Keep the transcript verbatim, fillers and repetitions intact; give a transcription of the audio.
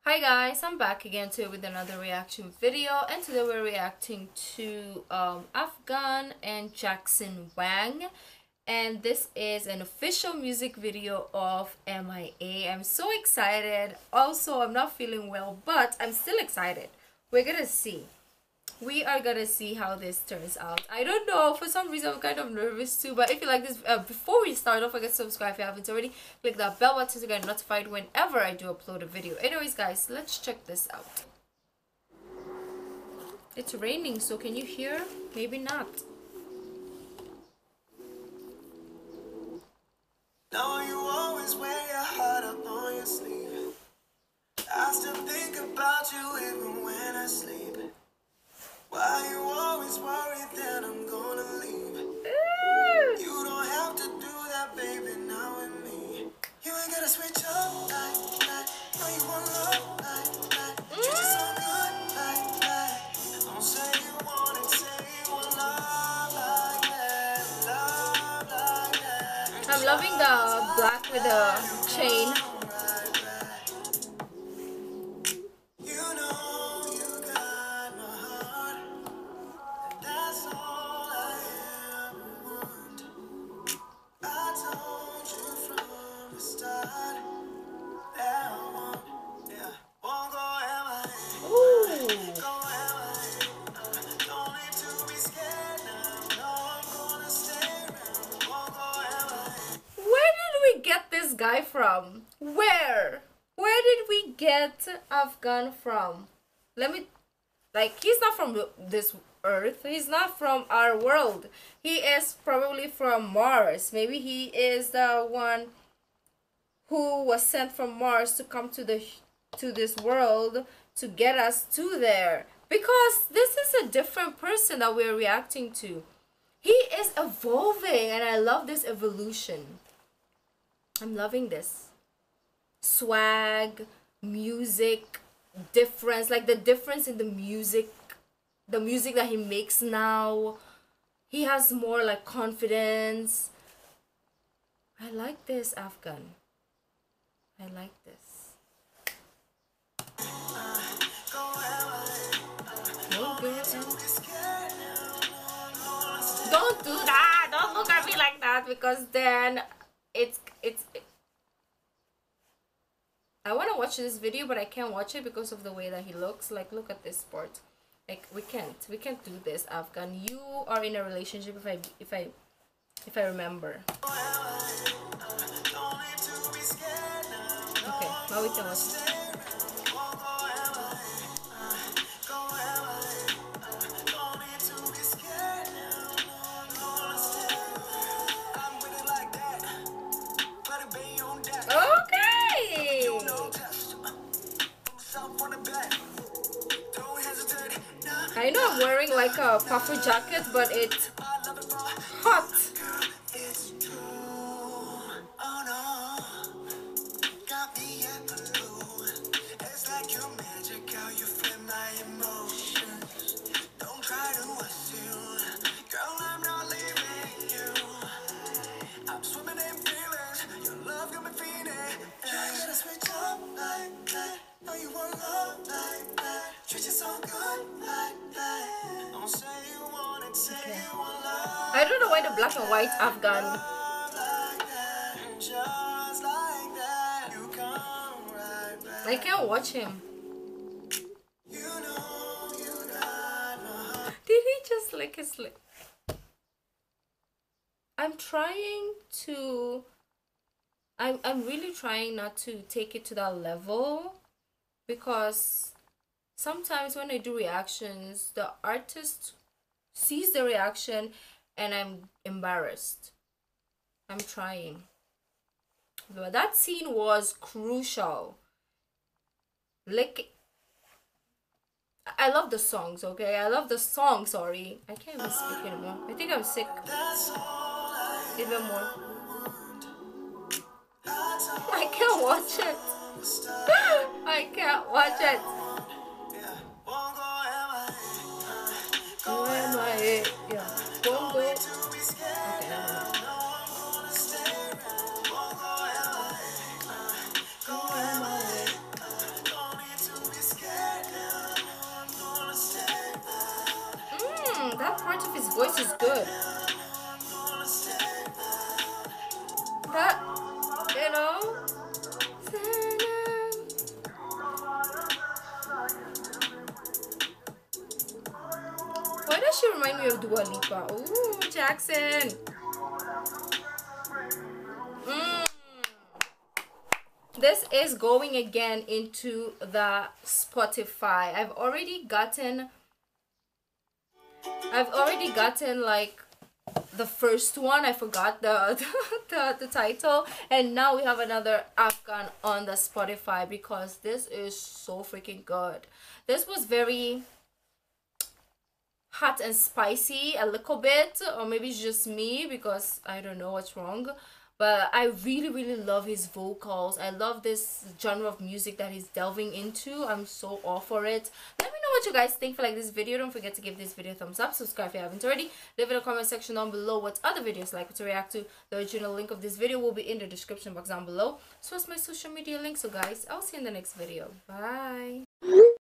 Hi guys, I'm back again today with another reaction video, and today we're reacting to um, Afghan and Jackson Wang, and this is an official music video of M I A. I'm so excited. Also, I'm not feeling well, but I'm still excited. We're gonna see. We are gonna see how this turns out. I don't know, for some reason I'm kind of nervous too, but if you like this, uh, before we start, don't forget to subscribe if you haven't already. Click that bell button to get notified whenever I do upload a video. Anyways guys, let's check this out. It's raining, so can you hear? Maybe not. No, you always wear your heart up on your sleeve. I still think about you even when I sleep. Why you always worried that I'm gonna leave? Ooh. You don't have to do that, baby, now with me. You ain't gotta switch up like that. No, you want love like that. Treat you so good like that. Don't say you want it, say you want love like that. Love like that. I'm loving the black with the chain. Get this guy from? Where? Where did we get Afghan from? Let me, like, he's not from this earth. He's not from our world. He is probably from Mars. Maybe he is the one who was sent from Mars to come to the to this world to get us to there. Because this is a different person that we're reacting to. He is evolving, and I love this evolution. I'm loving this. Swag, music, difference, like the difference in the music, the music that he makes now. He has more like confidence. I like this, Afghan. I like this. No girl. Don't do that. Don't look at me like that, because then It's, it's, it, I want to watch this video, but I can't watch it because of the way that he looks. Like, look at this part. Like, we can't, we can't do this, Afghan. You are in a relationship, if I, if I, if I remember. Okay, now we can watch it. I know I'm wearing like a puffer jacket, but it's hot. I don't know why the black and white Afghan. I can't watch him. Did he just lick his lip? I'm trying to... I'm, I'm really trying not to take it to that level, because sometimes when I do reactions, the artist sees the reaction and I'm embarrassed. I'm trying. But that scene was crucial. Like, I love the songs, okay? I love the song, sorry. I can't even speak anymore. I think I'm sick. Even more. I can't watch it. I can't watch it. Where am I? Yeah. Don't go. Okay, voice is good. That, you know. Why does she remind me of Dua Lipa? Ooh, Jackson. Mm. This is going again into the Spotify. I've already gotten I've already gotten like the first one. I forgot the, the the title, and now we have another Afghan on the Spotify because this is so freaking good. This was very hot and spicy a little bit, or maybe it's just me because I don't know what's wrong, but I really really love his vocals. I love this genre of music that he's delving into. I'm so all for it. Let me know what you guys think for like this video. Don't forget to give this video a thumbs up, subscribe if you haven't already, leave in the comment section down below what other videos like to react to. The original link of this video will be in the description box down below, so it's my social media link. So guys, I'll see you in the next video. Bye.